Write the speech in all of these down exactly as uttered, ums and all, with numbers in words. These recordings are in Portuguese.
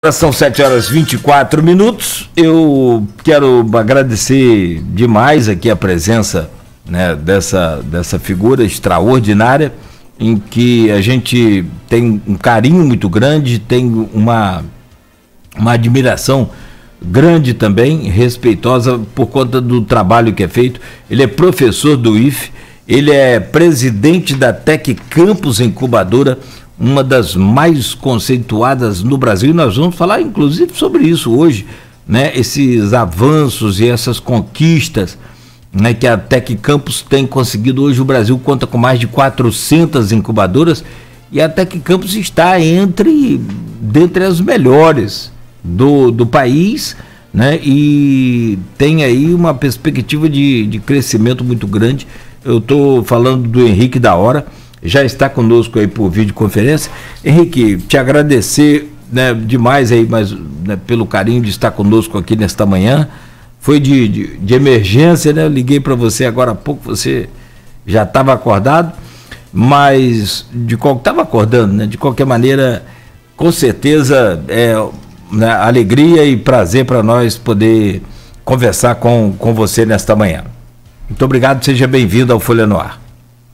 São sete horas e vinte e quatro minutos. Eu quero agradecer demais aqui a presença, né, dessa, dessa figura extraordinária, em que a gente tem um carinho muito grande, tem uma, uma admiração grande também, respeitosa por conta do trabalho que é feito. Ele é professor do I F E, ele é presidente da Tec Campus Incubadora, uma das mais conceituadas no Brasil, e nós vamos falar inclusive sobre isso hoje, né? Esses avanços e essas conquistas, né, que a Tec Campus tem conseguido. Hoje o Brasil conta com mais de quatrocentas incubadoras e a Tec Campus está entre, dentre as melhores do, do país, né? E tem aí uma perspectiva de, de crescimento muito grande. Eu estou falando do Henrique da Hora, já está conosco aí por videoconferência. Henrique, te agradecer, né, demais aí, mas, né, pelo carinho de estar conosco aqui nesta manhã. Foi de, de, de emergência, né? Eu liguei para você agora há pouco, você já estava acordado, mas de qual estava acordando, né? De qualquer maneira, com certeza é, né, alegria e prazer para nós poder conversar com, com você nesta manhã. Muito obrigado, seja bem-vindo ao Folha no Ar.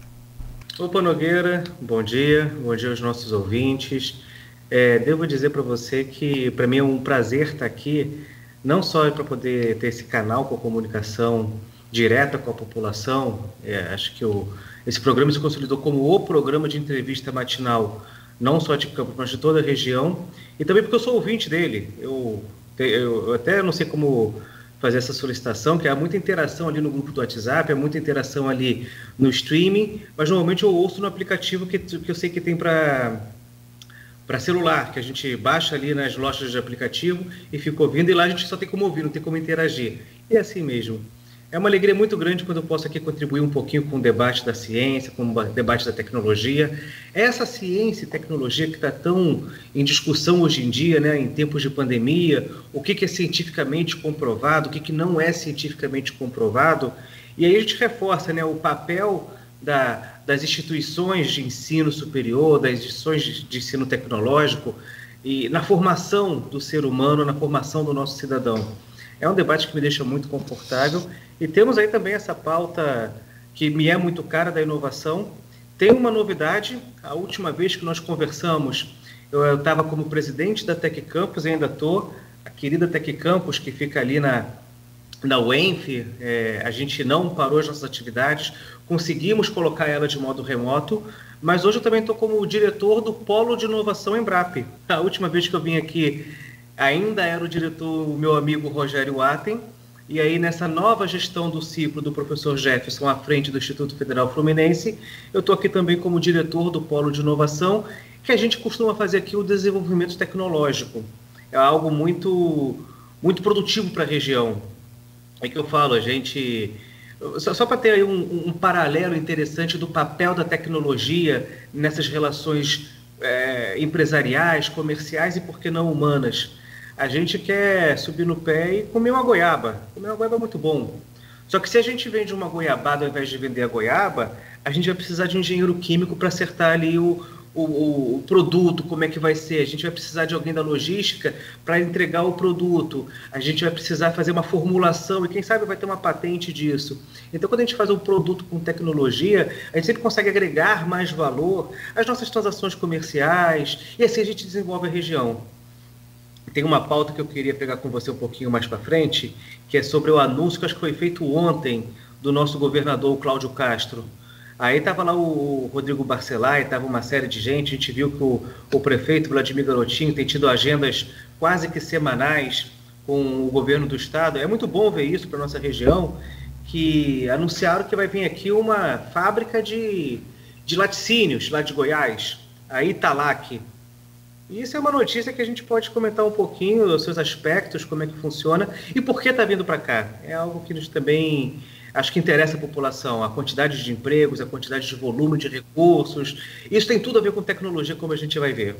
Opa, Nogueira, bom dia, bom dia aos nossos ouvintes. É, devo dizer para você que para mim é um prazer estar aqui, não só para poder ter esse canal com a comunicação direta com a população. É, acho que o, esse programa se consolidou como o programa de entrevista matinal, não só de Campos, mas de toda a região, e também porque eu sou ouvinte dele. Eu, eu, eu até não sei como fazer essa solicitação, que há muita interação ali no grupo do WhatsApp, há muita interação ali no streaming, mas normalmente eu ouço no aplicativo que, que eu sei que tem para para celular, que a gente baixa ali nas lojas de aplicativo e fica ouvindo, e lá a gente só tem como ouvir, não tem como interagir. E é assim mesmo. É uma alegria muito grande quando eu posso aqui contribuir um pouquinho com o debate da ciência, com o debate da tecnologia. Essa ciência e tecnologia que está tão em discussão hoje em dia, né, em tempos de pandemia, o que, que é cientificamente comprovado, o que, que não é cientificamente comprovado. E aí a gente reforça, né, o papel da, das instituições de ensino superior, das instituições de, de ensino tecnológico, e na formação do ser humano, na formação do nosso cidadão. É um debate que me deixa muito confortável. E temos aí também essa pauta que me é muito cara, da inovação. Tem uma novidade: a última vez que nós conversamos, eu estava como presidente da Tec Campus, e ainda estou, a querida Tec Campus, que fica ali na, na U E N F, é, a gente não parou as nossas atividades, conseguimos colocar ela de modo remoto, mas hoje eu também estou como diretor do Polo de Inovação Embrapa. A última vez que eu vim aqui, ainda era o diretor, o meu amigo Rogério Atem, e aí nessa nova gestão do ciclo do professor Jefferson à frente do Instituto Federal Fluminense, eu estou aqui também como diretor do Polo de Inovação, que a gente costuma fazer aqui o desenvolvimento tecnológico. É algo muito, muito produtivo para a região. É que eu falo, a gente... Só, só para ter aí um, um paralelo interessante do papel da tecnologia nessas relações é, empresariais, comerciais e, por que não, humanas. A gente quer subir no pé e comer uma goiaba. Comer uma goiaba é muito bom. Só que se a gente vende uma goiabada ao invés de vender a goiaba, a gente vai precisar de um engenheiro químico para acertar ali o, o, o produto, como é que vai ser. A gente vai precisar de alguém da logística para entregar o produto. A gente vai precisar fazer uma formulação e, quem sabe, vai ter uma patente disso. Então, quando a gente faz um produto com tecnologia, a gente sempre consegue agregar mais valor às nossas transações comerciais, e assim a gente desenvolve a região. Tem uma pauta que eu queria pegar com você um pouquinho mais para frente, que é sobre o anúncio que acho que foi feito ontem do nosso governador, o Cláudio Castro. Aí estava lá o Rodrigo Barcelay, estava uma série de gente, a gente viu que o, o prefeito Vladimir Garotinho tem tido agendas quase que semanais com o governo do estado. É muito bom ver isso para a nossa região, que anunciaram que vai vir aqui uma fábrica de, de laticínios lá de Goiás, a Italac. E isso é uma notícia que a gente pode comentar um pouquinho, os seus aspectos, como é que funciona e por que está vindo para cá. É algo que nos também acho que interessa a população, a quantidade de empregos, a quantidade de volume de recursos. Isso tem tudo a ver com tecnologia, como a gente vai ver.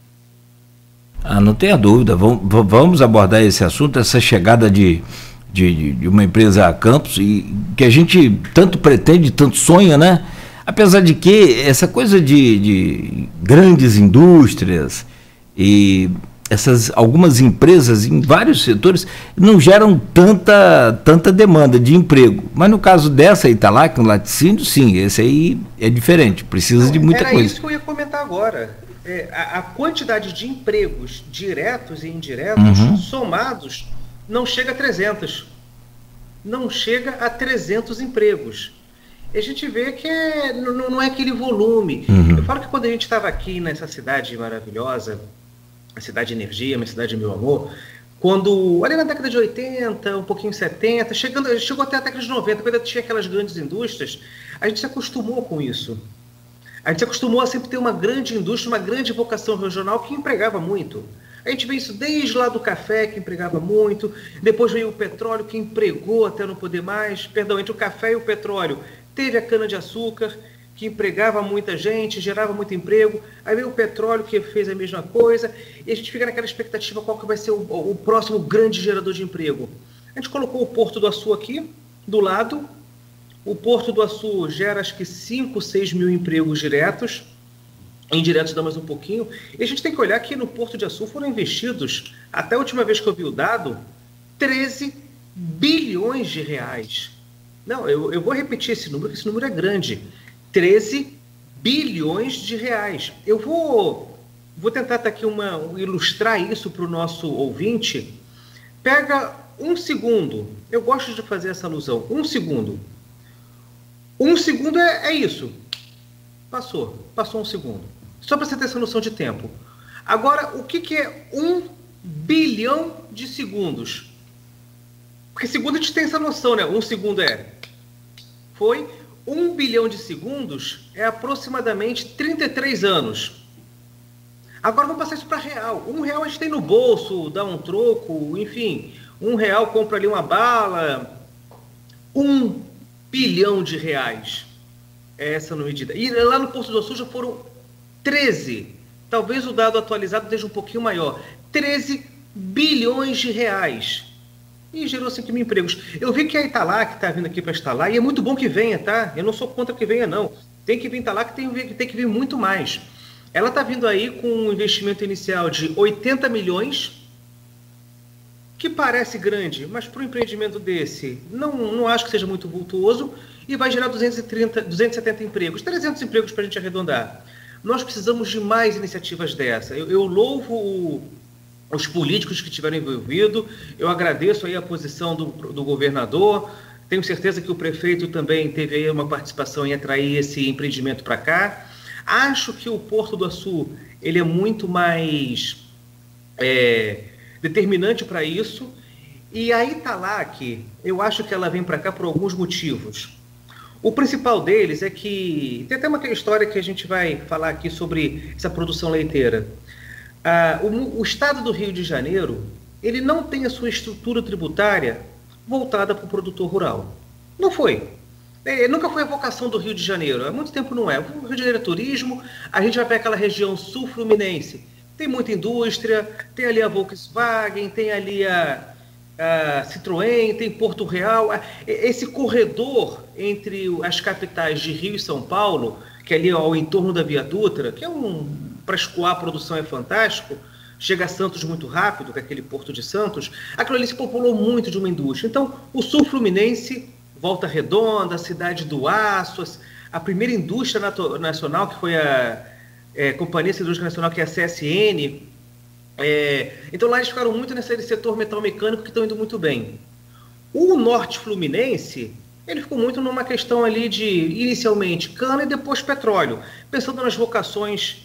Ah, não tenha dúvida. Vamos abordar esse assunto, essa chegada de, de, de uma empresa a Campos, e que a gente tanto pretende, tanto sonha, né? Apesar de que essa coisa de, de grandes indústrias e essas algumas empresas em vários setores não geram tanta, tanta demanda de emprego. Mas no caso dessa Italac, no laticínio, sim, esse aí é diferente, precisa não, de muita era coisa. Era isso que eu ia comentar agora. É, a, a quantidade de empregos diretos e indiretos uhum. somados não chega a trezentos. Não chega a trezentos empregos. E a gente vê que é, não, não é aquele volume. Uhum. Eu falo que quando a gente estava aqui nessa cidade maravilhosa, a cidade de energia, minha cidade de meu amor, quando, ali na década de oitenta, um pouquinho setenta, chegando, chegou até a década de noventa, quando tinha aquelas grandes indústrias, a gente se acostumou com isso. A gente se acostumou a sempre ter uma grande indústria, uma grande vocação regional que empregava muito. A gente vê isso desde lá do café, que empregava muito, depois veio o petróleo, que empregou até não poder mais, perdão, entre o café e o petróleo, teve a cana-de-açúcar, que empregava muita gente, gerava muito emprego, aí veio o petróleo que fez a mesma coisa, e a gente fica naquela expectativa qual que vai ser o, o próximo grande gerador de emprego. A gente colocou o Porto do Açu aqui, do lado, o Porto do Açu gera acho que cinco, seis mil empregos diretos, indiretos dá mais um pouquinho, e a gente tem que olhar que no Porto de Açu foram investidos, até a última vez que eu vi o dado, treze bilhões de reais. Não, eu, eu vou repetir esse número, porque esse número é grande. treze bilhões de reais. Eu vou, vou tentar tá aqui uma, ilustrar isso para o nosso ouvinte. Pega um segundo. Eu gosto de fazer essa alusão. Um segundo. Um segundo é, é isso. Passou. Passou um segundo. Só para você ter essa noção de tempo. Agora, o que, que é um bilhão de segundos? Porque segundo a gente tem essa noção, né? Um segundo é... Foi... Um bilhão de segundos é aproximadamente trinta e três anos. Agora vamos passar isso para real. Um real a gente tem no bolso, dá um troco, enfim. Um real compra ali uma bala. Um bilhão de reais. É essa no medida. E lá no Porto do Açu já foram treze. Talvez o dado atualizado esteja um pouquinho maior. treze bilhões de reais. E gerou cinco mil empregos. Eu vi que a Italac está vindo aqui para instalar, e é muito bom que venha, tá? Eu não sou contra que venha, não. Tem que vir Italac, tem, tem que vir muito mais. Ela está vindo aí com um investimento inicial de oitenta milhões, que parece grande, mas para um empreendimento desse, não, não acho que seja muito vultuoso, e vai gerar duzentos e trinta, duzentos e setenta empregos, trezentos empregos para a gente arredondar. Nós precisamos de mais iniciativas dessa. Eu, eu louvo o... os políticos que tiveram envolvido, eu agradeço aí a posição do, do governador, tenho certeza que o prefeito também teve aí uma participação em atrair esse empreendimento para cá. Acho que o Porto do Açu, ele é muito mais é, determinante para isso, e a Italac, eu acho que ela vem para cá por alguns motivos. O principal deles é que, tem até uma história que a gente vai falar aqui sobre essa produção leiteira. Ah, o, o estado do Rio de Janeiro, ele não tem a sua estrutura tributária voltada para o produtor rural. Não foi. É, nunca foi a vocação do Rio de Janeiro. Há muito tempo não é. O Rio de Janeiro é turismo, a gente vai para aquela região sul-fluminense. Tem muita indústria, tem ali a Volkswagen, tem ali a, a Citroën, tem Porto Real. Esse corredor entre as capitais de Rio e São Paulo, que é ali ao entorno da Via Dutra, que é um... para escoar a produção é fantástico, chega a Santos muito rápido, que é aquele Porto de Santos, aquilo ali se populou muito de uma indústria. Então, o sul fluminense, Volta Redonda, a cidade do Aço, a primeira indústria nacional, que foi a é, Companhia Siderúrgica Nacional, que é a C S N. É, então, lá eles ficaram muito nesse setor metal mecânico, que estão indo muito bem. O norte fluminense, ele ficou muito numa questão ali de, inicialmente, cana e depois petróleo, pensando nas vocações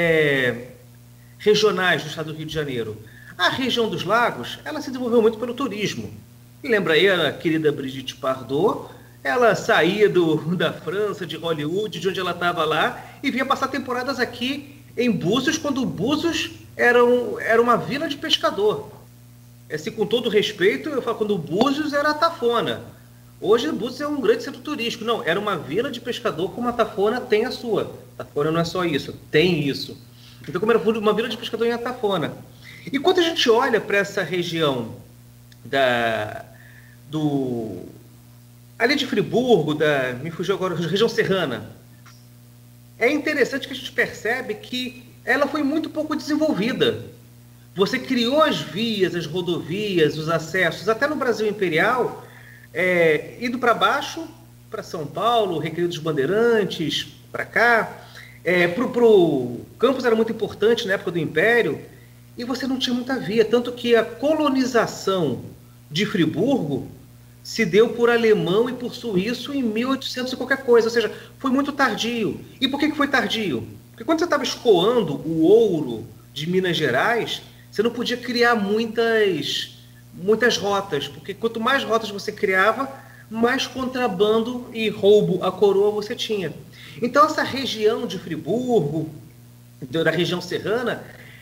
É, regionais do estado do Rio de Janeiro. A região dos lagos, ela se desenvolveu muito pelo turismo. E lembra aí a querida Brigitte Bardot, ela saía do, da França, de Hollywood, de onde ela estava lá, e vinha passar temporadas aqui em Búzios, quando Búzios era, um, era uma vila de pescador. Esse, com todo respeito, eu falo, quando Búzios era a Tafona. Hoje Búzios é um grande centro turístico. Não, era uma vila de pescador, como a Tafona tem a sua. Tafona não é só isso, tem isso. Então, como era uma vila de pescador em Tafona. E quando a gente olha para essa região da, do, ali de Friburgo, da, me fugiu agora, região serrana, é interessante que a gente percebe que ela foi muito pouco desenvolvida. Você criou as vias, as rodovias, os acessos, até no Brasil Imperial, é, indo para baixo, para São Paulo, Recreio dos Bandeirantes, para cá. É, para o campus era muito importante na época do Império, e você não tinha muita via, tanto que a colonização de Friburgo se deu por alemão e por suíço em mil e oitocentos e qualquer coisa, ou seja, foi muito tardio. E por que que foi tardio? Porque quando você estava escoando o ouro de Minas Gerais, você não podia criar muitas, muitas rotas, porque quanto mais rotas você criava, mais contrabando e roubo à coroa você tinha. Então essa região de Friburgo, da região serrana,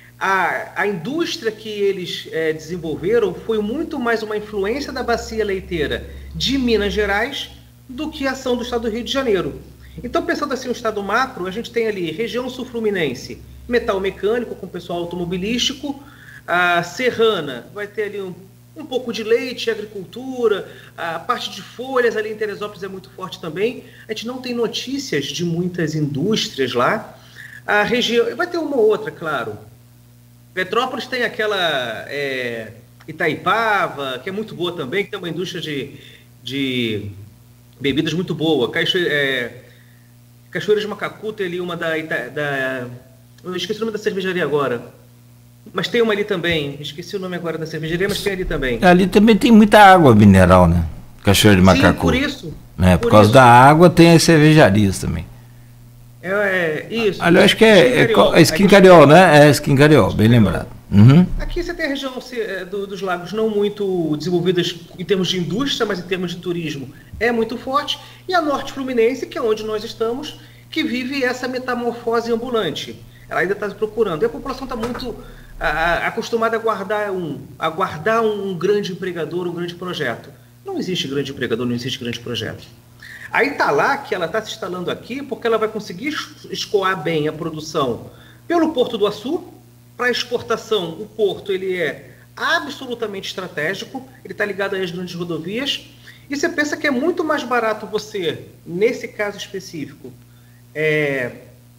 a, a indústria que eles é, desenvolveram foi muito mais uma influência da bacia leiteira de Minas Gerais do que a ação do estado do Rio de Janeiro. Então, pensando assim, o estado macro, a gente tem ali região sul-fluminense, metal mecânico com pessoal automobilístico, a serrana vai ter ali um, um pouco de leite, agricultura, a parte de folhas ali em Teresópolis é muito forte também. A gente não tem notícias de muitas indústrias lá. A região, vai ter uma ou outra, claro. Petrópolis tem aquela é, Itaipava, que é muito boa também, que tem uma indústria de, de bebidas muito boa. Caixo, é, Cachoeira de Macacu tem ali uma da, da... Eu esqueci o nome da cervejaria agora. Mas tem uma ali também. Esqueci o nome agora da cervejaria, mas tem ali também. Ali também tem muita água mineral, né? Cachoeira de Macacu. Sim, por isso. É, por, por causa isso. da água tem as cervejarias também. É, é isso. Ali eu acho que é, é, é Esquincariol, né? É Esquincariol, bem lembrado. Uhum. Aqui você tem a região do, dos lagos não muito desenvolvidas em termos de indústria, mas em termos de turismo é muito forte. E a Norte Fluminense, que é onde nós estamos, que vive essa metamorfose ambulante. Ela ainda está procurando. E a população está muito a, a, acostumada a guardar, um, a guardar um grande empregador, um grande projeto. Não existe grande empregador, não existe grande projeto. A Italac, ela está se instalando aqui porque ela vai conseguir escoar bem a produção pelo Porto do Açu. Para exportação, o porto ele é absolutamente estratégico, ele está ligado às grandes rodovias, e você pensa que é muito mais barato você, nesse caso específico, é,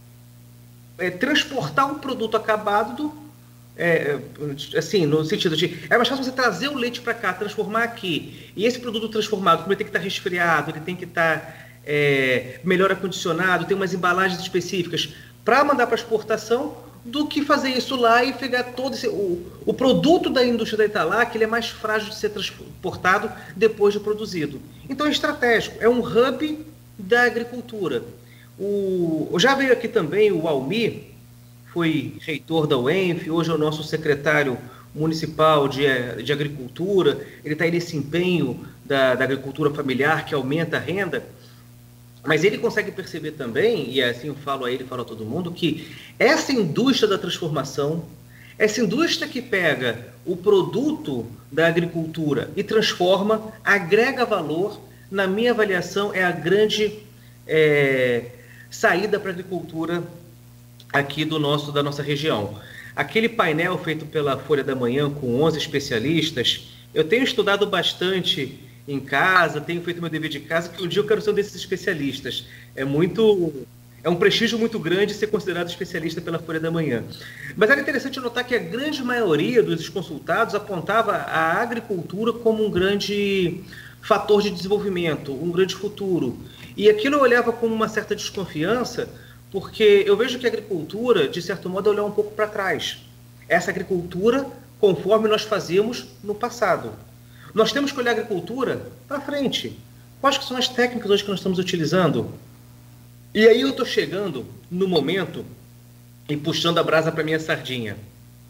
é transportar um produto acabado, do, é, assim, no sentido de, é mais fácil você trazer o leite para cá, transformar aqui, e esse produto transformado, como ele tem que estar resfriado, ele tem que estar é, melhor acondicionado, tem umas embalagens específicas para mandar para exportação, do que fazer isso lá e pegar todo esse... O, o produto da indústria da Italac, ele é mais frágil de ser transportado depois de produzido. Então é estratégico, é um hub da agricultura. O, já veio aqui também o Almir, foi reitor da U E N F, hoje é o nosso secretário municipal de, de agricultura, ele está aí nesse empenho da, da agricultura familiar que aumenta a renda. Mas ele consegue perceber também, e assim eu falo a ele, falo a todo mundo, que essa indústria da transformação, essa indústria que pega o produto da agricultura e transforma, agrega valor, na minha avaliação, é a grande é, saída para a agricultura aqui do nosso, da nossa região. Aquele painel feito pela Folha da Manhã com onze especialistas, eu tenho estudado bastante em casa, tenho feito meu dever de casa, que um dia eu quero ser um desses especialistas. É muito, é um prestígio muito grande ser considerado especialista pela Folha da Manhã. Mas era interessante notar que a grande maioria dos consultados apontava a agricultura como um grande fator de desenvolvimento, um grande futuro. E aquilo eu olhava com uma certa desconfiança, porque eu vejo que a agricultura, de certo modo, é olhar um pouco para trás. Essa agricultura conforme nós fazíamos no passado. Nós temos que olhar a agricultura para frente. Quais que são as técnicas hoje que nós estamos utilizando? E aí eu estou chegando no momento e puxando a brasa para a minha sardinha.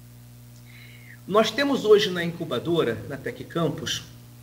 Nós temos hoje na incubadora, na Tec Campus,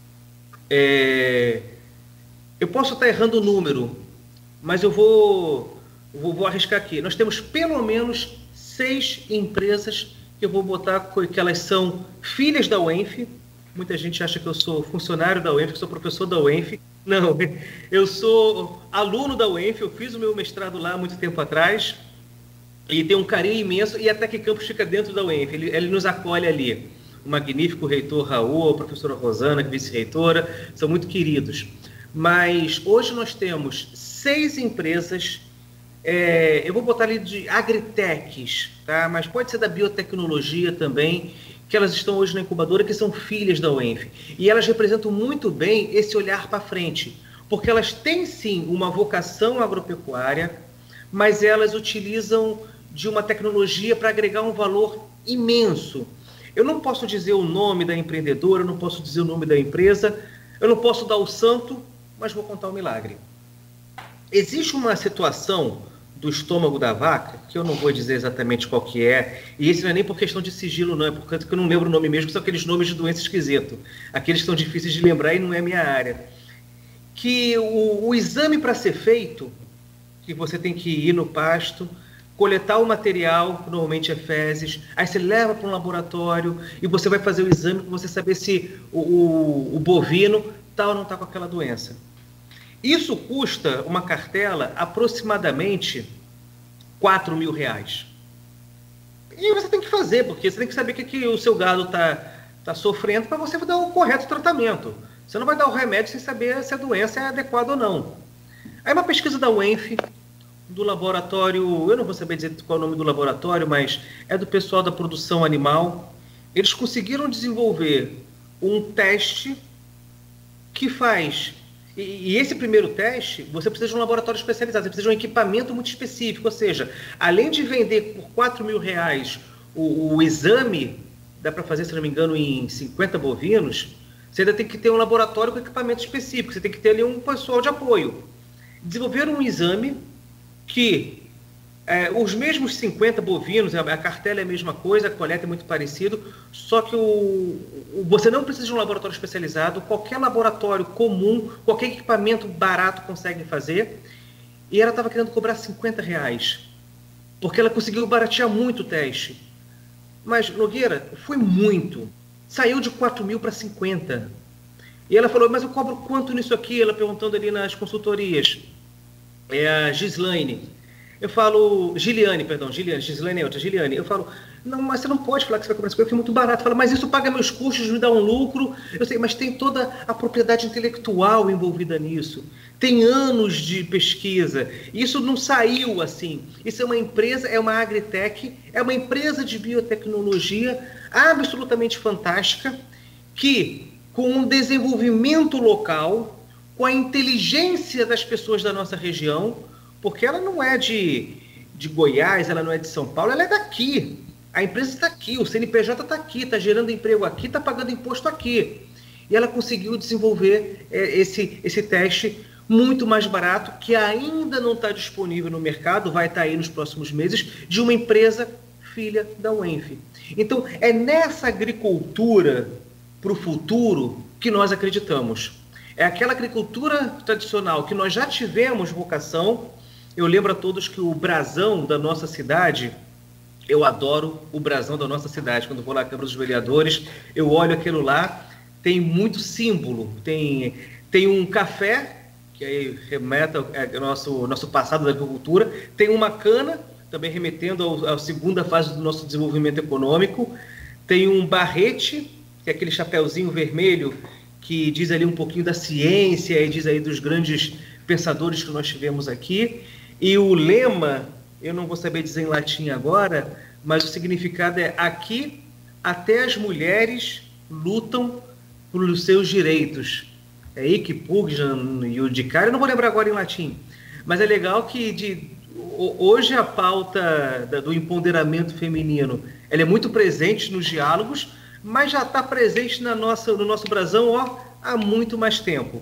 é... eu posso estar errando o número, mas eu vou, vou, vou arriscar aqui. Nós temos pelo menos seis empresas que eu vou botar, que elas são filhas da U E N F. Muita gente acha que eu sou funcionário da U E N F, que sou professor da U E N F. Não, eu sou aluno da U E N F, eu fiz o meu mestrado lá há muito tempo atrás e tenho um carinho imenso, e a Tec Campus fica dentro da U E N F, ele, ele nos acolhe ali. O magnífico reitor Raul, a professora Rosana, vice-reitora, são muito queridos. Mas hoje nós temos seis empresas, é, eu vou botar ali de agritechs, tá? Mas pode ser da biotecnologia também, que elas estão hoje na incubadora, que são filhas da U E N F. E elas representam muito bem esse olhar para frente, porque elas têm sim uma vocação agropecuária, mas elas utilizam de uma tecnologia para agregar um valor imenso. Eu não posso dizer o nome da empreendedora, eu não posso dizer o nome da empresa, eu não posso dar o santo, mas vou contar um milagre. Existe uma situação do estômago da vaca, que eu não vou dizer exatamente qual que é, e esse não é nem por questão de sigilo, não, é porque eu não lembro o nome mesmo, são aqueles nomes de doença esquisito, aqueles que são difíceis de lembrar e não é minha área. Que o, o exame para ser feito, que você tem que ir no pasto, coletar o material, que normalmente é fezes, aí você leva para um laboratório e você vai fazer o exame para você saber se o, o, o bovino está ou não está com aquela doença. Isso custa uma cartela aproximadamente quatro mil reais. E você tem que fazer, porque você tem que saber o que, que o seu gado está tá sofrendo para você dar o correto tratamento. Você não vai dar o remédio sem saber se a doença é adequada ou não. Aí uma pesquisa da U E N F, do laboratório, eu não vou saber dizer qual é o nome do laboratório, mas é do pessoal da produção animal. Eles conseguiram desenvolver um teste que faz... E, e esse primeiro teste, você precisa de um laboratório especializado, você precisa de um equipamento muito específico, ou seja, além de vender por quatro mil reais o, o exame, dá para fazer, se não me engano, em cinquenta bovinos, você ainda tem que ter um laboratório com equipamento específico, você tem que ter ali um pessoal de apoio. Desenvolveram um exame que é, os mesmos cinquenta bovinos, a cartela é a mesma coisa, a coleta é muito parecido, só que o, o, você não precisa de um laboratório especializado, qualquer laboratório comum, qualquer equipamento barato consegue fazer, e ela estava querendo cobrar cinquenta reais, porque ela conseguiu baratear muito o teste. Mas, Nogueira, foi muito. Saiu de quatro mil para cinquenta. E ela falou, mas eu cobro quanto nisso aqui? Ela perguntando ali nas consultorias. É a Gislaine. Eu falo, Giliane, perdão, Giliane, Gislaine é outra, Giliane. Eu falo, não, mas você não pode falar que você vai cobrar essa coisa, porque é muito barato. Fala, mas isso paga meus custos, me dá um lucro. Eu sei, mas tem toda a propriedade intelectual envolvida nisso. Tem anos de pesquisa. Isso não saiu assim. Isso é uma empresa, é uma agritech, é uma empresa de biotecnologia absolutamente fantástica, que com um desenvolvimento local, com a inteligência das pessoas da nossa região, porque ela não é de, de Goiás, ela não é de São Paulo, ela é daqui. A empresa está aqui, o C N P J está aqui, está gerando emprego aqui, está pagando imposto aqui. E ela conseguiu desenvolver é, esse, esse teste muito mais barato, que ainda não está disponível no mercado, vai estar aí nos próximos meses, de uma empresa filha da U E N F. Então, é nessa agricultura para o futuro que nós acreditamos. É aquela agricultura tradicional que nós já tivemos vocação. Eu lembro a todos que o brasão da nossa cidade, eu adoro o brasão da nossa cidade. Quando vou lá na Câmara dos Vereadores, eu olho aquilo lá, tem muito símbolo. Tem, tem um café, que aí remeta ao nosso, nosso passado da agricultura, tem uma cana, também remetendo à segunda fase do nosso desenvolvimento econômico, tem um barrete, que é aquele chapeuzinho vermelho, que diz ali um pouquinho da ciência e diz aí dos grandes pensadores que nós tivemos aqui. E o lema, eu não vou saber dizer em latim agora, mas o significado é: aqui até as mulheres lutam pelos seus direitos. É hic pugnam iudicare, eu não vou lembrar agora em latim. Mas é legal que de, hoje a pauta do empoderamento feminino, ela é muito presente nos diálogos, mas já está presente na nossa, no nosso brasão ó, há muito mais tempo.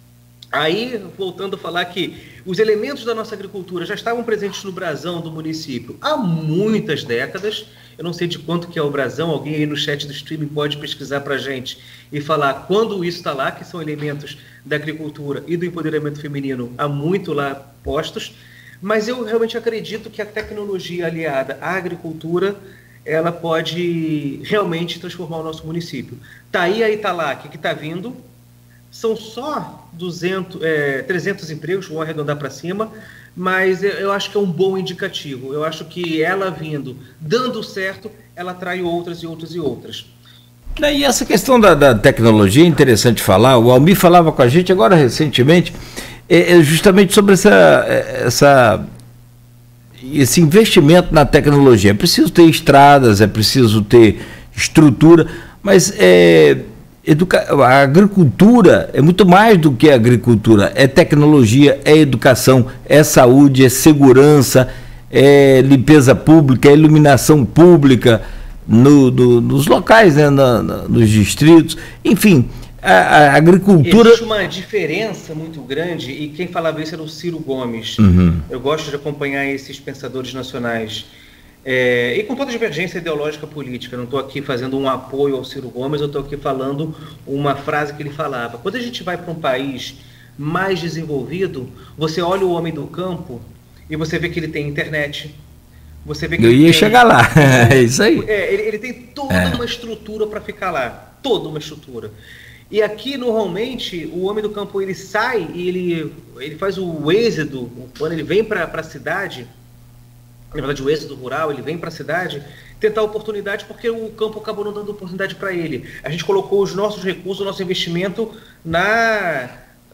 Aí, voltando a falar que os elementos da nossa agricultura já estavam presentes no brasão do município há muitas décadas. Eu não sei de quanto que é o brasão, alguém aí no chat do streaming pode pesquisar para a gente e falar quando isso está lá, que são elementos da agricultura e do empoderamento feminino há muito lá postos. Mas eu realmente acredito que a tecnologia aliada à agricultura, ela pode realmente transformar o nosso município. Está aí a Italac, que está vindo, são só duzentos, é, trezentos empregos, vou arredondar para cima, mas eu acho que é um bom indicativo. Eu acho que ela vindo, dando certo, ela atrai outras e outras e outras. E essa questão da, da tecnologia é interessante falar. O Almir falava com a gente agora recentemente, é, é justamente sobre essa... essa esse investimento na tecnologia. É preciso ter estradas, é preciso ter estrutura, mas é, educa a agricultura é muito mais do que a agricultura, é tecnologia, é educação, é saúde, é segurança, é limpeza pública, é iluminação pública no, do, nos locais, né, na, na, nos distritos, enfim, a, a agricultura... Existe uma diferença muito grande, e quem falava isso era o Ciro Gomes. Uhum. Eu gosto de acompanhar esses pensadores nacionais. É, e com toda a divergência ideológica política, não estou aqui fazendo um apoio ao Ciro Gomes, eu estou aqui falando uma frase que ele falava. Quando a gente vai para um país mais desenvolvido, você olha o homem do campo e você vê que ele tem internet. Você vê que eu ele ia tem, chegar lá, é isso aí. É, ele, ele tem toda é. uma estrutura para ficar lá, toda uma estrutura. E aqui, normalmente, o homem do campo ele sai e ele, ele faz o êxodo, quando ele vem para a cidade, na verdade o êxodo rural, ele vem para a cidade tentar oportunidade porque o campo acabou não dando oportunidade para ele. A gente colocou os nossos recursos, o nosso investimento na,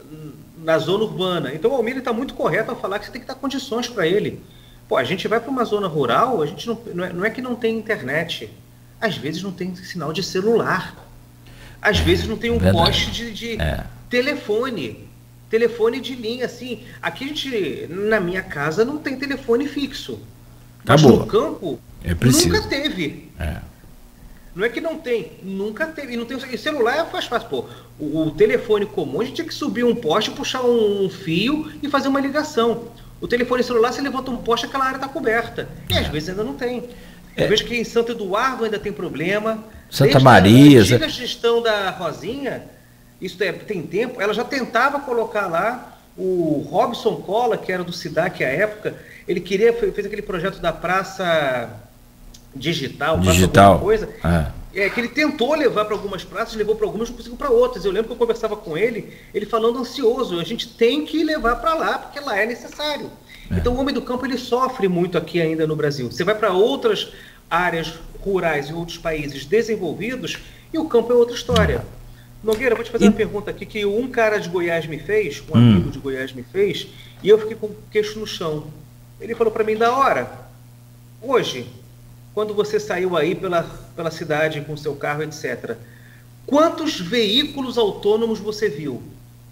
na zona urbana. Então o Almir está muito correto ao falar que você tem que dar condições para ele. Pô, a gente vai para uma zona rural, a gente não, não, é, não é que não tem internet, às vezes não tem sinal de celular. Às vezes não tem um Verdade. poste de, de é. telefone, telefone de linha, assim. Aqui a gente, na minha casa, não tem telefone fixo. Tá mas boa. no campo, é nunca teve. É. Não é que não tem, nunca teve. E não tem, e celular faz fácil, pô. O, o telefone comum, a gente tinha que subir um poste, puxar um fio e fazer uma ligação. O telefone celular, você levanta um poste, aquela área está coberta. E às vezes ainda não tem. Eu é. vejo que em Santo Eduardo ainda tem problema. Santa Desde Maria. A antiga gestão da Rosinha, isso é, tem tempo, ela já tentava colocar lá o Robson Cola, que era do SIDAC à época, ele queria, fez aquele projeto da praça digital, digital. coisa, é. é, que ele tentou levar para algumas praças, levou para algumas, não conseguiu para outras. Eu lembro que eu conversava com ele, ele falando ansioso, a gente tem que levar para lá, porque lá é necessário. É. Então o homem do campo ele sofre muito aqui ainda no Brasil. Você vai para outras áreas rurais em outros países desenvolvidos e o campo é outra história. Nogueira, vou te fazer e... uma pergunta aqui que um cara de Goiás me fez, um hum. amigo de Goiás me fez, e eu fiquei com o queixo no chão. Ele falou para mim, da hora, hoje, quando você saiu aí pela, pela cidade com seu carro, etcétera, quantos veículos autônomos você viu?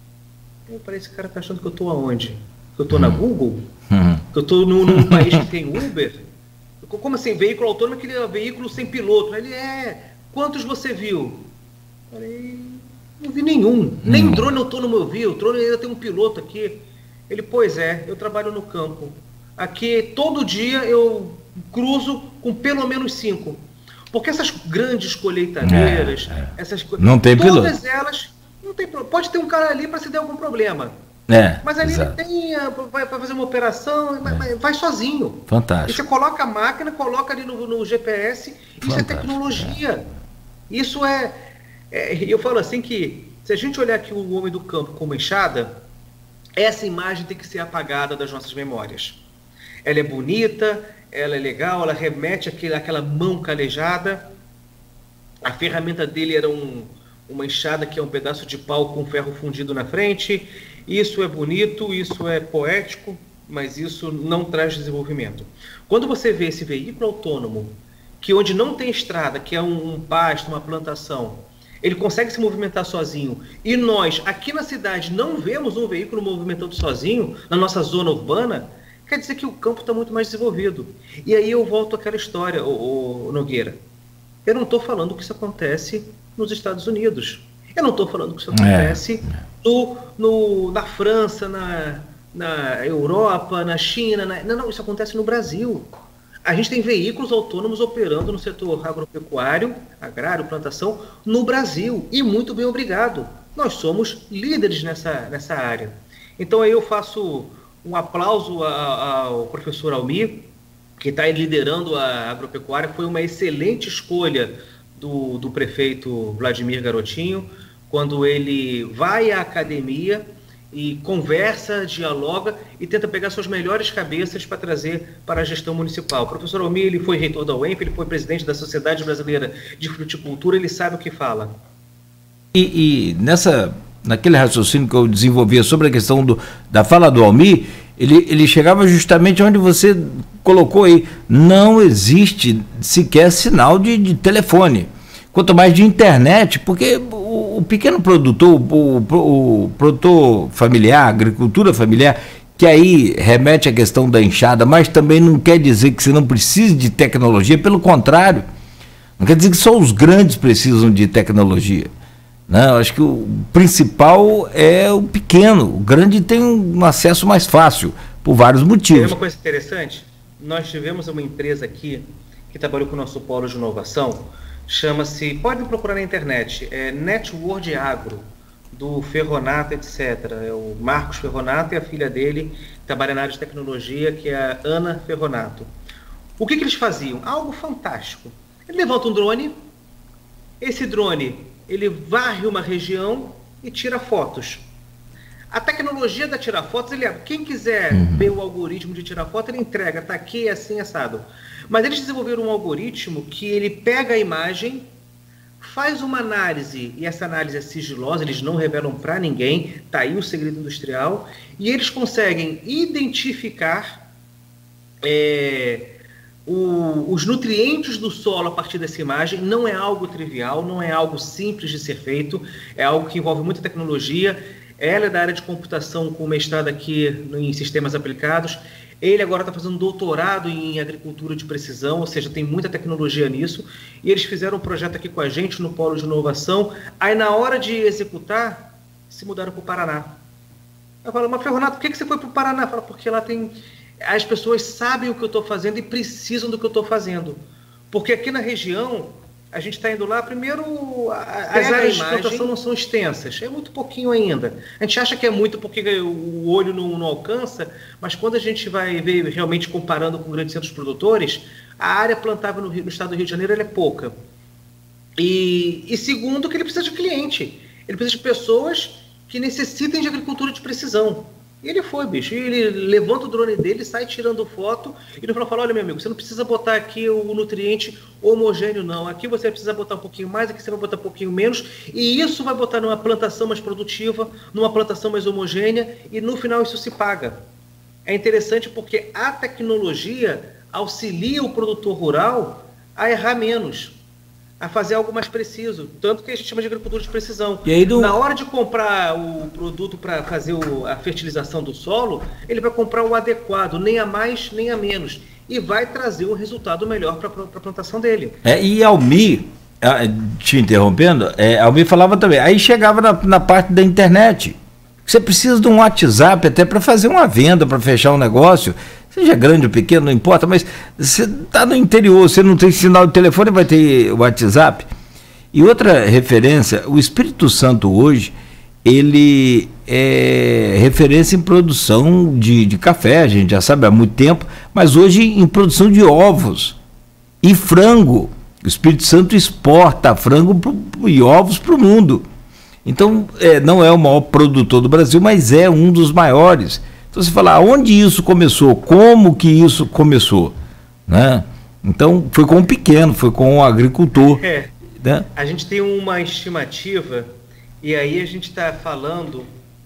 Eu falei, esse cara tá achando que eu tô aonde? Que eu tô hum. na Google? Hum. Que eu tô num, num país que tem Uber? Como assim, veículo autônomo, aquele veículo sem piloto? Ele é, quantos você viu? Eu falei, não vi nenhum, hum. nem drone autônomo eu vi, o drone ainda tem um piloto aqui. Ele, pois é, eu trabalho no campo. Aqui, todo dia eu cruzo com pelo menos cinco. Porque essas grandes colheitadeiras, é, é. essas coisas, não tem todas piloto. elas, não tem, pode ter um cara ali para se der algum problema. É, mas ali exato. ele tem, vai fazer uma operação, é. vai sozinho. Fantástico. E você coloca a máquina, coloca ali no, no G P S, isso Fantástico. é tecnologia. É. Isso é, é... Eu falo assim que, se a gente olhar aqui o homem do campo como enxada, essa imagem tem que ser apagada das nossas memórias. Ela é bonita, ela é legal, ela remete àquele, àquela mão calejada. A ferramenta dele era um, uma enxada que é um pedaço de pau com ferro fundido na frente. Isso é bonito, isso é poético, mas isso não traz desenvolvimento. Quando você vê esse veículo autônomo, que onde não tem estrada, que é um, um pasto, uma plantação, ele consegue se movimentar sozinho, e nós, aqui na cidade, não vemos um veículo movimentando sozinho, na nossa zona urbana, quer dizer que o campo está muito mais desenvolvido. E aí eu volto àquela história, ô, ô, Nogueira. Eu não estou falando que isso acontece nos Estados Unidos. Eu não estou falando que isso acontece é. no, no, na França, na, na Europa, na China. Na... Não, não, isso acontece no Brasil. A gente tem veículos autônomos operando no setor agropecuário, agrário, plantação, no Brasil. E muito bem, obrigado. Nós somos líderes nessa, nessa área. Então aí eu faço um aplauso ao professor Almir, que está liderando a agropecuária. Foi uma excelente escolha do, do prefeito Vladimir Garotinho, quando ele vai à academia e conversa, dialoga e tenta pegar suas melhores cabeças para trazer para a gestão municipal. O professor Almir, ele foi reitor da U E M P, ele foi presidente da Sociedade Brasileira de Fruticultura, ele sabe o que fala. E, e nessa, naquele raciocínio que eu desenvolvia sobre a questão do, da fala do Almir, ele, ele chegava justamente onde você colocou aí, não existe sequer sinal de, de telefone. quanto mais de internet, porque o, o pequeno produtor, o, o, o produtor familiar, agricultura familiar, que aí remete à questão da enxada, mas também não quer dizer que você não precise de tecnologia, pelo contrário, não quer dizer que só os grandes precisam de tecnologia. Né? Eu acho que o principal é o pequeno, o grande tem um acesso mais fácil, por vários motivos. Tem uma coisa interessante, nós tivemos uma empresa aqui que trabalhou com o nosso polo de inovação, chama-se, podem procurar na internet, é Networld Agro, do Ferronato, etcétera. É o Marcos Ferronato e a filha dele, que trabalha na área de tecnologia, que é a Ana Ferronato. O que, que eles faziam? Algo fantástico. Ele levanta um drone, esse drone, ele varre uma região e tira fotos. A tecnologia da tirar fotos, ele abre. Quem quiser uhum. ver o algoritmo de tirar foto, ele entrega, tá aqui, é assim, assado. Mas eles desenvolveram um algoritmo que ele pega a imagem, faz uma análise, e essa análise é sigilosa, eles não revelam para ninguém, tá aí o segredo industrial, e eles conseguem identificar é, o, os nutrientes do solo a partir dessa imagem. Não é algo trivial, não é algo simples de ser feito, é algo que envolve muita tecnologia. Ela é da área de computação, com mestrado aqui em sistemas aplicados. Ele agora está fazendo doutorado em agricultura de precisão, ou seja, tem muita tecnologia nisso. E eles fizeram um projeto aqui com a gente no Polo de Inovação. Aí, na hora de executar, se mudaram para o Paraná. Eu falo, mas Ferronato, por que você foi para o Paraná? Eu falo, porque lá tem... As pessoas sabem o que eu estou fazendo e precisam do que eu estou fazendo. Porque aqui na região... A gente está indo lá, primeiro, as áreas de plantação não são extensas, é muito pouquinho ainda. A gente acha que é muito porque o olho não, não alcança, mas quando a gente vai ver realmente comparando com grandes centros produtores, a área plantável no, Rio, no estado do Rio de Janeiro ela é pouca. E, e segundo, que ele precisa de cliente, ele precisa de pessoas que necessitem de agricultura de precisão. E ele foi, bicho, e ele levanta o drone dele, sai tirando foto, e no final fala, olha meu amigo, você não precisa botar aqui o nutriente homogêneo não, aqui você precisa botar um pouquinho mais, aqui você vai botar um pouquinho menos, e isso vai botar numa plantação mais produtiva, numa plantação mais homogênea, e no final isso se paga. É interessante porque a tecnologia auxilia o produtor rural a errar menos, a fazer algo mais preciso, tanto que a gente chama de agricultura de precisão. E aí do... Na hora de comprar o produto para fazer o, a fertilização do solo, ele vai comprar o adequado, nem a mais, nem a menos, e vai trazer um resultado melhor para a plantação dele. É, e Almir, te interrompendo, é, Almir falava também, aí chegava na, na parte da internet, você precisa de um WhatsApp até para fazer uma venda, para fechar um negócio, seja grande ou pequeno, não importa, mas você está no interior, você não tem sinal de telefone, vai ter WhatsApp. E outra referência, o Espírito Santo hoje, ele é referência em produção de, de café, a gente já sabe há muito tempo, mas hoje em produção de ovos e frango. O Espírito Santo exporta frango pro, e ovos para o mundo. Então, é, não é o maior produtor do Brasil, mas é um dos maiores. Então, você fala, onde isso começou? Como que isso começou? Né? Então, foi com o pequeno, foi com o agricultor. É, né? A gente tem uma estimativa, e aí a gente está falando,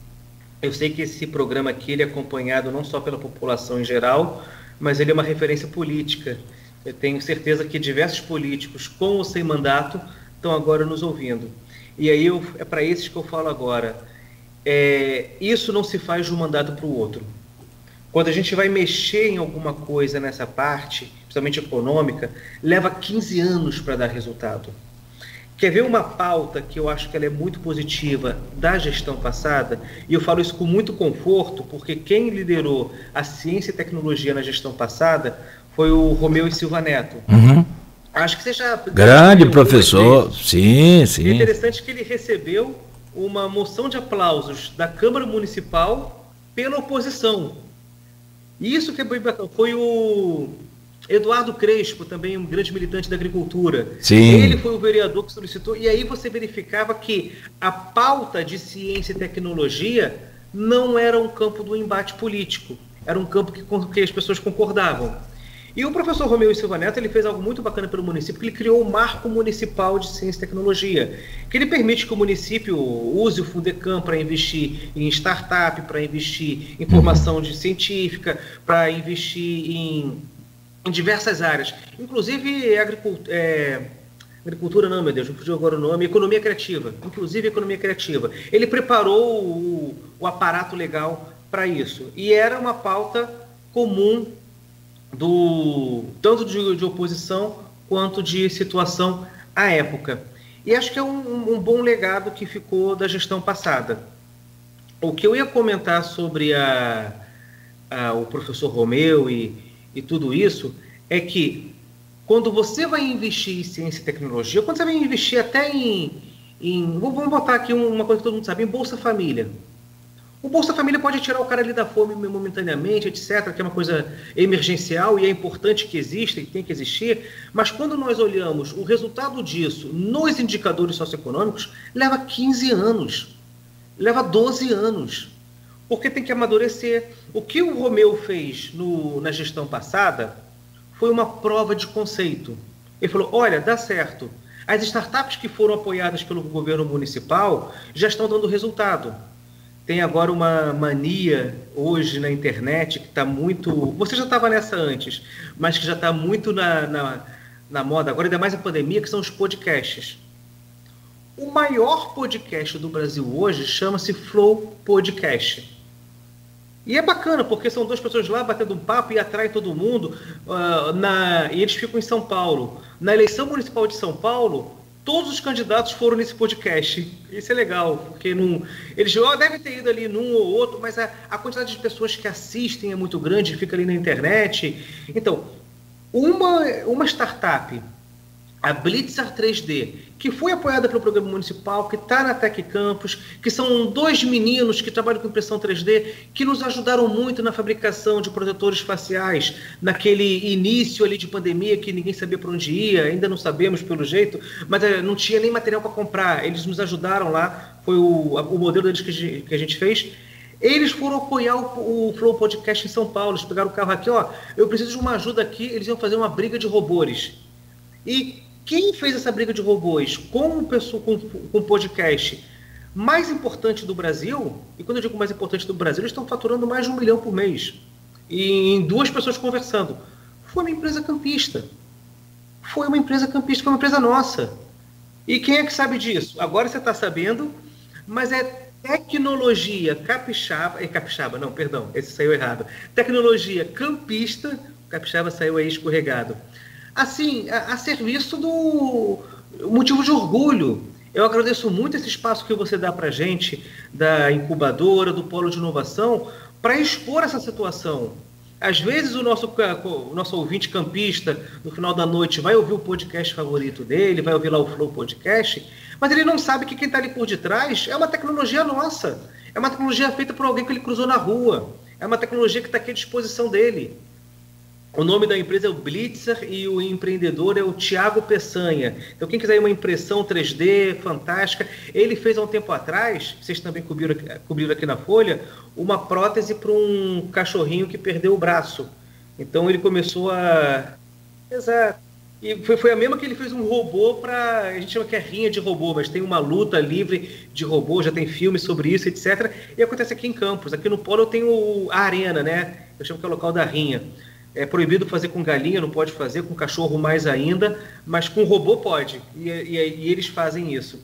eu sei que esse programa aqui ele é acompanhado não só pela população em geral, mas ele é uma referência política. Eu tenho certeza que diversos políticos, com ou sem mandato, estão agora nos ouvindo. E aí eu, é para esses que eu falo agora. É, isso não se faz de um mandato para o outro. Quando a gente vai mexer em alguma coisa nessa parte, principalmente econômica, leva quinze anos para dar resultado. Quer ver uma pauta que eu acho que ela é muito positiva da gestão passada? E eu falo isso com muito conforto, porque quem liderou a ciência e tecnologia na gestão passada foi o Romeu e Silva Neto. Uhum. Acho que você já... Grande professor, sim, sim. É interessante que ele recebeu uma moção de aplausos da Câmara Municipal pela oposição. Isso que foi o Eduardo Crespo, também um grande militante da agricultura. Sim. Ele foi o vereador que solicitou, e aí você verificava que a pauta de ciência e tecnologia não era um campo do embate político, era um campo que, com que as pessoas concordavam. E o professor Romeu e Silva Neto, ele fez algo muito bacana pelo município, que ele criou o Marco Municipal de Ciência e Tecnologia, que ele permite que o município use o Fundecam para investir em startup, para investir em formação de científica, para investir em, em diversas áreas, inclusive é, Agricultura não, meu Deus, não fugiu agora o nome. Economia criativa, inclusive economia criativa. Ele preparou o, o aparato legal para isso. E era uma pauta comum, do, tanto de, de oposição quanto de situação à época. E acho que é um, um bom legado que ficou da gestão passada. O que eu ia comentar sobre a, a, o professor Romeu e, e tudo isso é que quando você vai investir em ciência e tecnologia, quando você vai investir até em, em vamos botar aqui uma coisa que todo mundo sabe, em Bolsa Família. O Bolsa Família pode tirar o cara ali da fome momentaneamente, etcétera, que é uma coisa emergencial e é importante que exista e tem que existir, mas quando nós olhamos o resultado disso nos indicadores socioeconômicos, leva quinze anos, leva doze anos, porque tem que amadurecer. O que o Romeu fez no, na gestão passada foi uma prova de conceito. Ele falou, olha, dá certo. As startups que foram apoiadas pelo governo municipal já estão dando resultado. Tem agora uma mania hoje na internet que está muito... Você já estava nessa antes, mas que já está muito na, na, na moda agora, ainda mais a pandemia, que são os podcasts. O maior podcast do Brasil hoje chama-se Flow Podcast. E é bacana, porque são duas pessoas lá batendo um papo e atrai todo mundo. Uh, na, e eles ficam em São Paulo. Na eleição municipal de São Paulo, todos os candidatos foram nesse podcast. Isso é legal, porque não, eles oh, devem ter ido ali num ou outro, mas a, a quantidade de pessoas que assistem é muito grande, fica ali na internet. Então, uma, uma startup, a Blitzer três D, que foi apoiada pelo programa municipal, que está na Tec Campus, que são dois meninos que trabalham com impressão três D, que nos ajudaram muito na fabricação de protetores faciais, naquele início ali de pandemia que ninguém sabia para onde ia, ainda não sabemos pelo jeito, mas não tinha nem material para comprar. Eles nos ajudaram lá, foi o, o modelo deles que, que a gente fez. Eles foram apoiar o, o Flow Podcast em São Paulo, eles pegaram o carro aqui, ó, eu preciso de uma ajuda aqui, eles iam fazer uma briga de robôs. E quem fez essa briga de robôs com o pessoa, com, com podcast mais importante do Brasil, e quando eu digo mais importante do Brasil, eles estão faturando mais de um milhão por mês, e em duas pessoas conversando, foi uma empresa campista. Foi uma empresa campista, foi uma empresa nossa. E quem é que sabe disso? Agora você está sabendo, mas é tecnologia capixaba, é capixaba, não, perdão, esse saiu errado. Tecnologia campista, capixaba saiu aí escorregado. Assim, a, a serviço do motivo de orgulho. Eu agradeço muito esse espaço que você dá para a gente, da incubadora, do polo de inovação, para expor essa situação. Às vezes o nosso, o nosso ouvinte campista, no final da noite, vai ouvir o podcast favorito dele, vai ouvir lá o Flow Podcast, mas ele não sabe que quem está ali por detrás é uma tecnologia nossa. É uma tecnologia feita por alguém que ele cruzou na rua. É uma tecnologia que está aqui à disposição dele. O nome da empresa é o Blitzer e o empreendedor é o Thiago Peçanha. Então, quem quiser uma impressão três D fantástica, ele fez há um tempo atrás, vocês também cobriram, cobriram aqui na Folha, uma prótese para um cachorrinho que perdeu o braço. Então, ele começou a... Exato. E foi, foi a mesma que ele fez um robô para... A gente chama que é rinha de robô, mas tem uma luta livre de robô, já tem filme sobre isso, etcétera. E acontece aqui em Campos. Aqui no Polo eu tenho a arena, né? Eu chamo que é o local da rinha. É proibido fazer com galinha, não pode fazer, com cachorro mais ainda, mas com robô pode, e, e, e eles fazem isso.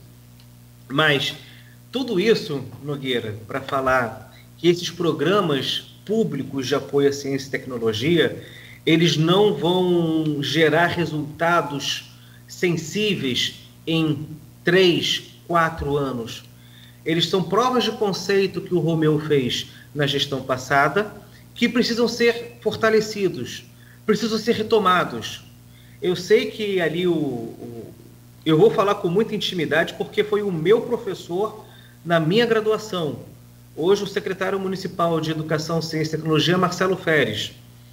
Mas tudo isso, Nogueira, para falar que esses programas públicos de apoio à ciência e tecnologia, eles não vão gerar resultados sensíveis em três, quatro anos. Eles são provas de conceito que o Romeu fez na gestão passada, que precisam ser fortalecidos, precisam ser retomados. Eu sei que ali o, o... Eu vou falar com muita intimidade porque foi o meu professor na minha graduação. Hoje o secretário municipal de Educação, Ciência e Tecnologia, Marcelo Feres.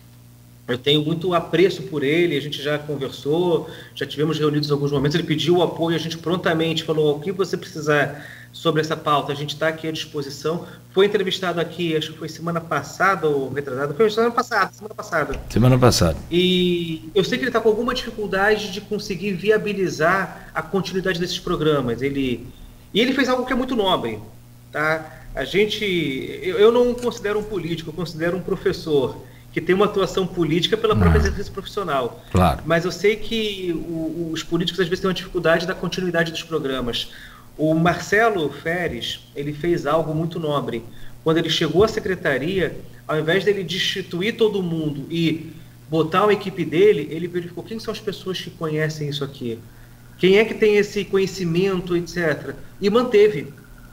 Eu tenho muito apreço por ele, a gente já conversou, já tivemos reunidos em alguns momentos, ele pediu o apoio, a gente prontamente falou, o que você precisar sobre essa pauta, a gente está aqui à disposição. Foi entrevistado aqui, acho que foi semana passada ou retrasada, foi semana passada, semana passada. Semana passada. E eu sei que ele está com alguma dificuldade de conseguir viabilizar a continuidade desses programas. Ele, e ele fez algo que é muito nobre, tá? A gente, eu, eu não considero um político, eu considero um professor que tem uma atuação política pela própria exercício profissional. Claro. Mas eu sei que o, os políticos às vezes têm uma dificuldade da continuidade dos programas. O Marcelo Feres, ele fez algo muito nobre. Quando ele chegou à secretaria, ao invés dele destituir todo mundo e botar uma equipe dele, ele verificou quem são as pessoas que conhecem isso aqui. Quem é que tem esse conhecimento, etcétera. E manteve.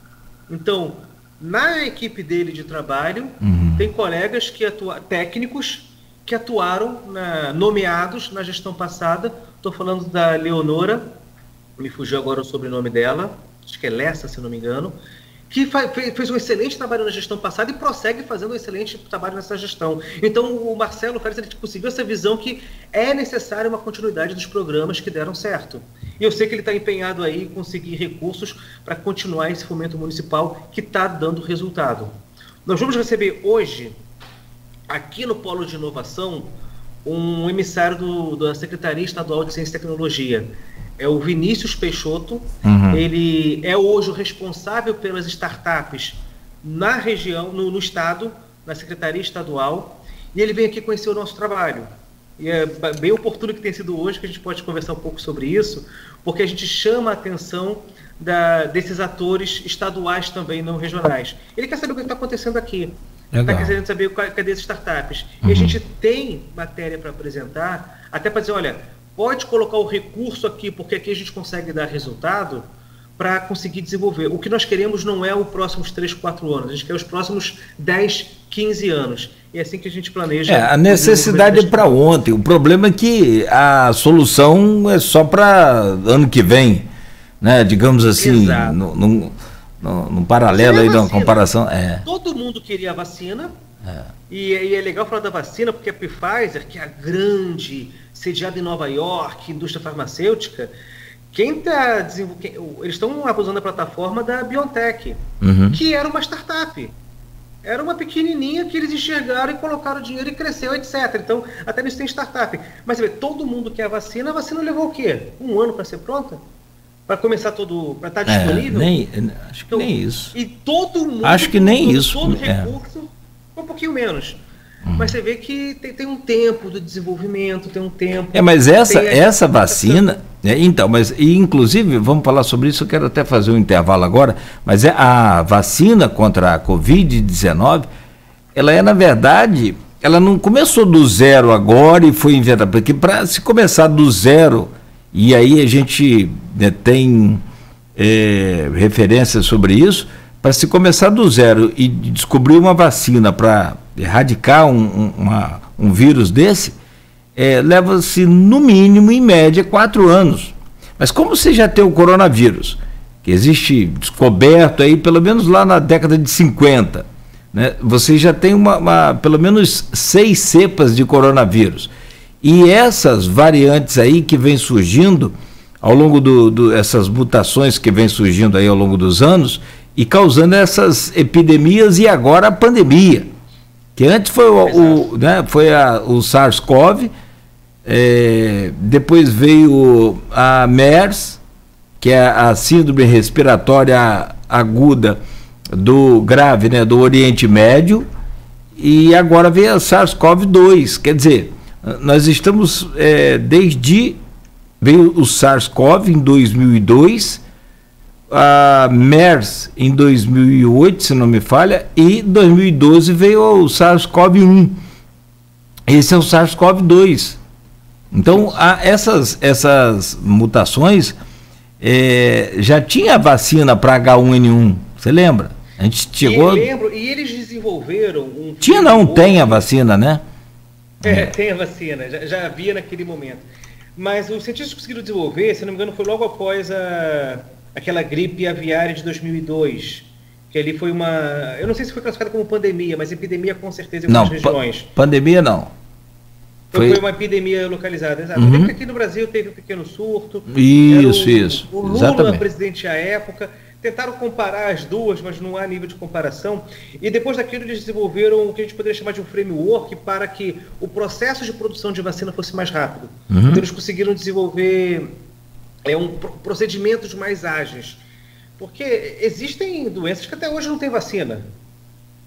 Então, na equipe dele de trabalho, uhum. tem colegas que atuam, técnicos que atuaram, na, nomeados na gestão passada. Estou falando da Leonora, me fugiu agora o sobrenome dela, acho que é Lessa, se não me engano, que fez um excelente trabalho na gestão passada e prossegue fazendo um excelente trabalho nessa gestão. Então, o Marcelo Feres ele conseguiu essa visão que é necessária uma continuidade dos programas que deram certo. E eu sei que ele está empenhado aí em conseguir recursos para continuar esse fomento municipal que está dando resultado. Nós vamos receber hoje, aqui no Polo de Inovação, um emissário do, da Secretaria Estadual de Ciência e Tecnologia. É o Vinícius Peixoto, uhum. ele é hoje o responsável pelas startups na região, no, no estado, na Secretaria Estadual, e ele vem aqui conhecer o nosso trabalho. E é bem oportuno que tenha sido hoje, que a gente pode conversar um pouco sobre isso, porque a gente chama a atenção da, desses atores estaduais também, não regionais. Ele quer saber o que está acontecendo aqui. Está querendo saber cadê as startups. Uhum. E a gente tem matéria para apresentar, até para dizer, olha, pode colocar o recurso aqui, porque aqui a gente consegue dar resultado para conseguir desenvolver. O que nós queremos não é os próximos três, quatro anos, a gente quer os próximos dez, quinze anos. E é assim que a gente planeja. É, a necessidade é para ontem. O problema é que a solução é só para ano que vem, né? Digamos assim, no, no, no, no paralelo aí, numa comparação. É. Todo mundo queria a vacina, é. E, e é legal falar da vacina, porque a Pfizer, que é a grande, sediada em Nova York, indústria farmacêutica, quem está desenvolvendo, eles estão abusando da plataforma da BioNTech, uhum. que era uma startup. Era uma pequenininha que eles enxergaram e colocaram dinheiro e cresceu, etcétera. Então, até nisso tem startup. Mas você vê, todo mundo quer a vacina, a vacina levou o quê? Um ano para ser pronta? Para começar todo, para estar disponível? É, nem, acho que então, nem isso. E todo mundo... Acho que nem todo, isso. Todo recurso, é. um pouquinho menos. Hum. Mas você vê que tem, tem um tempo do desenvolvimento, tem um tempo... É, mas essa, essa vacina... É, então, mas e, inclusive, vamos falar sobre isso, eu quero até fazer um intervalo agora, mas é a vacina contra a covid dezenove, ela é, na verdade, ela não começou do zero agora e foi inventada, porque para se começar do zero, e aí a gente, né, tem é, referências sobre isso, para se começar do zero e descobrir uma vacina para erradicar um, um, uma, um vírus desse, É, leva-se no mínimo, em média, quatro anos. Mas como você já tem o coronavírus, que existe descoberto aí pelo menos lá na década de cinquenta, né? Você já tem uma, uma, pelo menos seis cepas de coronavírus. E essas variantes aí que vêm surgindo ao longo do, do essas mutações que vêm surgindo aí ao longo dos anos e causando essas epidemias e agora a pandemia. Que antes foi o, o, né, foi a, o SARS-CoV, é, depois veio a MERS, que é a síndrome respiratória aguda do grave, né, do Oriente Médio, e agora veio a SARS-CoV dois. Quer dizer, nós estamos é, desde veio o SARS-CoV em dois mil e dois, a MERS em dois mil e oito, se não me falha, e em dois mil e doze veio o SARS-CoV um. Esse é o SARS-CoV dois. Então, há essas, essas mutações, é, já tinha vacina para H um N um, você lembra? A gente chegou... E, lembro, e eles desenvolveram um... Tinha não, tem a vacina, né? É, tem a vacina, já, já havia naquele momento. Mas os cientistas conseguiram desenvolver, se não me engano, foi logo após a... aquela gripe aviária de dois mil e dois, que ali foi uma... Eu não sei se foi classificada como pandemia, mas epidemia com certeza em algumas regiões. Pa pandemia não. Foi... foi uma epidemia localizada, exato. Uhum. Aqui no Brasil teve um pequeno surto. Isso, o, isso. O Lula, exatamente, presidente à época, tentaram comparar as duas, mas não há nível de comparação. E depois daquilo eles desenvolveram o que a gente poderia chamar de um framework para que o processo de produção de vacina fosse mais rápido. Uhum. Então eles conseguiram desenvolver... é um procedimentos mais ágeis, porque existem doenças que até hoje não tem vacina.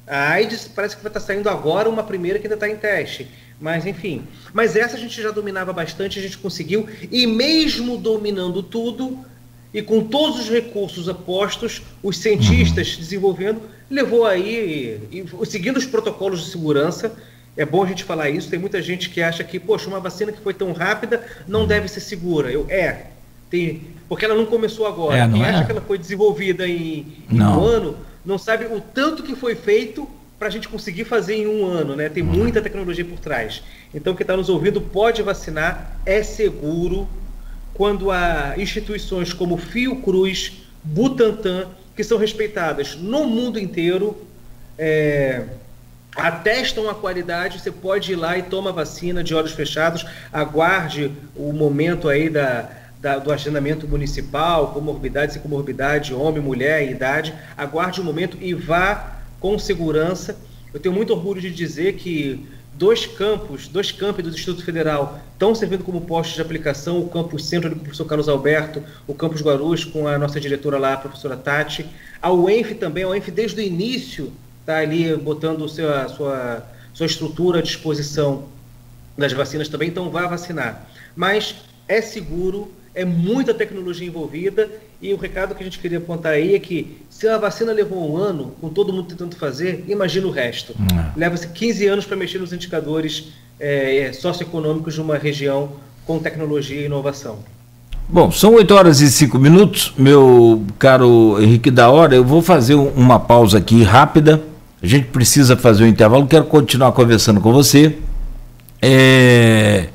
A AIDS parece que vai estar saindo agora, uma primeira que ainda está em teste. Mas, enfim. Mas essa a gente já dominava bastante, a gente conseguiu. E mesmo dominando tudo, e com todos os recursos apostos, os cientistas uhum. desenvolvendo, levou aí, e, e, seguindo os protocolos de segurança. É bom a gente falar isso. Tem muita gente que acha que, poxa, uma vacina que foi tão rápida não uhum. deve ser segura. Eu, é, tem, porque ela não começou agora. É, Quem é? acha que ela foi desenvolvida em, em um ano, não sabe o tanto que foi feito para a gente conseguir fazer em um ano, né? Tem muita tecnologia por trás. Então, quem está nos ouvindo pode vacinar, é seguro. Quando há instituições como Fiocruz, Butantan, que são respeitadas no mundo inteiro, é, atestam a qualidade, você pode ir lá e toma a vacina de olhos fechados, aguarde o momento aí da, da, do agendamento municipal, comorbidade, sem comorbidade, homem, mulher, idade, aguarde o momento e vá com segurança. Eu tenho muito orgulho de dizer que dois campos, dois campi do Instituto Federal estão servindo como postos de aplicação, o campus centro do professor Carlos Alberto, o campus Guarulhos com a nossa diretora lá, a professora Tati, a U E N F também, a U E N F desde o início está ali botando o seu, a sua, sua estrutura à disposição das vacinas também, então vá vacinar. Mas é seguro, é muita tecnologia envolvida, e o recado que a gente queria apontar aí é que se a vacina levou um ano, com todo mundo tentando fazer, imagina o resto. Hum. Leva-se quinze anos para mexer nos indicadores é, socioeconômicos de uma região com tecnologia e inovação. Bom, são oito horas e cinco minutos, meu caro Henrique da Hora. Eu vou fazer uma pausa aqui rápida. A gente precisa fazer um intervalo. Quero continuar conversando com você. É...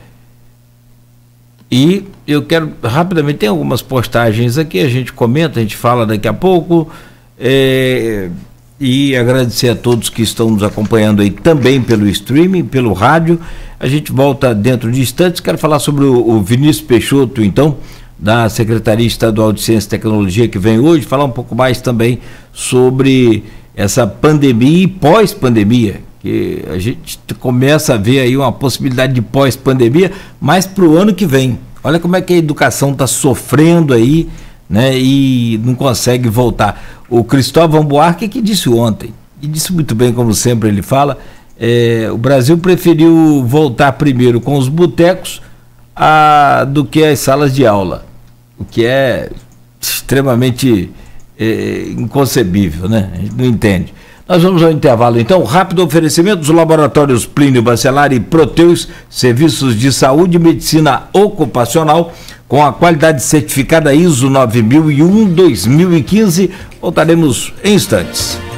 E eu quero rapidamente, tem algumas postagens aqui, a gente comenta, a gente fala daqui a pouco. É... E agradecer a todos que estão nos acompanhando aí também pelo streaming, pelo rádio. A gente volta dentro de instantes. Quero falar sobre o, o Vinícius Peixoto, então, da Secretaria Estadual de Ciência e Tecnologia, que vem hoje, falar um pouco mais também sobre essa pandemia e pós-pandemia, que a gente começa a ver aí uma possibilidade de pós-pandemia, mas para o ano que vem. Olha como é que a educação está sofrendo aí, né, e não consegue voltar. O Cristóvão Buarque que disse ontem, e disse muito bem, como sempre ele fala, é, o Brasil preferiu voltar primeiro com os botecos a, do que as salas de aula, o que é extremamente é, inconcebível, né? A gente não entende. Nós vamos ao intervalo, então. Rápido oferecimento dos laboratórios Plínio Bacelar e Proteus, serviços de saúde e medicina ocupacional, com a qualidade certificada I S O nove mil e um dois mil e quinze. Voltaremos em instantes.